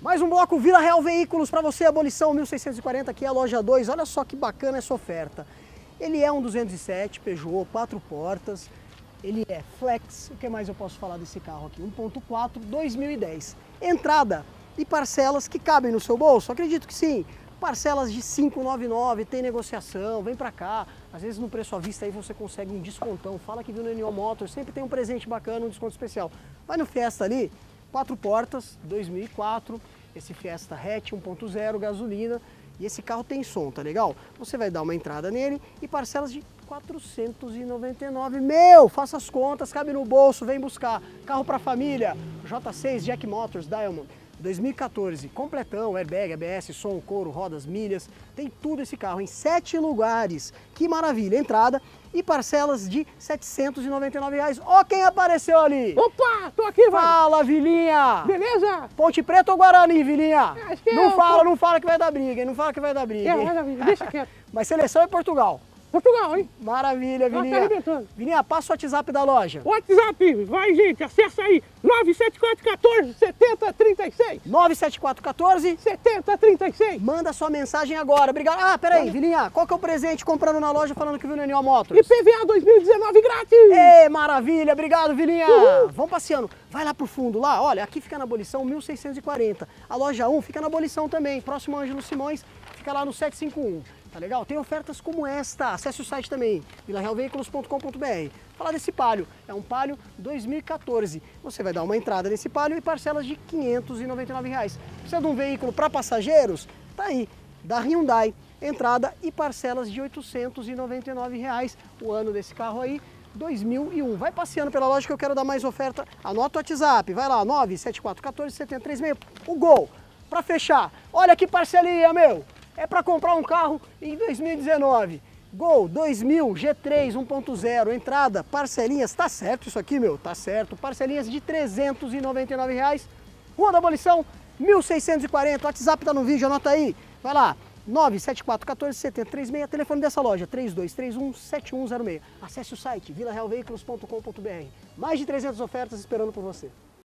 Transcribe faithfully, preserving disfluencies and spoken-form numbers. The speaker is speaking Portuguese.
Mais um bloco Vila Real Veículos para você, abolição mil seiscentos e quarenta, aqui é a loja dois. Olha só que bacana essa oferta. Ele é um duzentos e sete Peugeot, quatro portas. Ele é flex. O que mais eu posso falar desse carro aqui? um ponto quatro, dois mil e dez. Entrada e parcelas que cabem no seu bolso? Acredito que sim. Parcelas de quinhentos e noventa e nove, tem negociação, vem pra cá. Às vezes no preço à vista aí você consegue um descontão. Fala que viu no N O Motors, sempre tem um presente bacana, um desconto especial. Vai no Fiesta ali, quatro portas, dois mil e quatro, esse Fiesta Hatch um ponto zero, gasolina. E esse carro tem som, tá legal? Você vai dar uma entrada nele e parcelas de quatrocentos e noventa e nove. Meu, faça as contas, cabe no bolso, vem buscar. Carro pra família, J seis, Jack Motors, Diamond. dois mil e quatorze, completão, airbag, A B S, som, couro, rodas, milhas, tem tudo esse carro em sete lugares. Que maravilha, entrada e parcelas de setecentos e noventa e nove reais. Ó quem apareceu ali! Opa, tô aqui, vai! Fala, Vilinha! Beleza? Ponte Preta ou Guarani, Vilinha? Acho que não é, fala, pô. não fala que vai dar briga, hein? Não fala que vai dar briga, É, hein? vai dar briga, deixa quieto. Mas seleção é Portugal. Portugal, hein? Maravilha, Ela tá Vilinha. arrebentando. Vilinha, passa o WhatsApp da loja. WhatsApp, vai gente, acessa aí, nove sete quatro um quatro, sete zero três seis. nove sete quatro um quatro. sete zero três seis. Manda sua mensagem agora. Obrigado. Ah, peraí, Vilinha, qual que é o presente comprando na loja falando que viu no N O Motors? I P V A dois mil e dezenove grátis. Ê, maravilha, obrigado, Vilinha. Uhul. Vamos passeando. Vai lá pro fundo, lá, olha, aqui fica na abolição mil seiscentos e quarenta. A loja um fica na abolição também, próximo ao Ângelo Simões, fica lá no sete cinco um. Tá legal? Tem ofertas como esta. Acesse o site também, vila real veículos ponto com ponto br. Falar desse Palio, é um Palio dois mil e quatorze. Você vai dar uma entrada nesse Palio e parcelas de quinhentos e noventa e nove reais. Precisa de um veículo para passageiros? Tá aí, da Hyundai. Entrada e parcelas de oitocentos e noventa e nove reais. O ano desse carro aí, dois mil e um. Vai passeando pela loja que eu quero dar mais oferta. Anota o WhatsApp, vai lá, nove sete quatro um quatro, sete zero três seis. O Gol, para fechar. Olha que parcelinha, meu. É para comprar um carro em dois mil e dezenove. Gol dois mil, G três um ponto zero, entrada, parcelinhas, tá certo isso aqui, meu? Tá certo. Parcelinhas de trezentos e noventa e nove reais. Rua da Abolição, mil seiscentos e quarenta. O WhatsApp tá no vídeo, anota aí. Vai lá, nove sete quatro um quatro, sete zero três seis, telefone dessa loja, três dois três um, sete um zero seis. Acesse o site vila real veículos ponto com ponto br. Mais de trezentas ofertas esperando por você.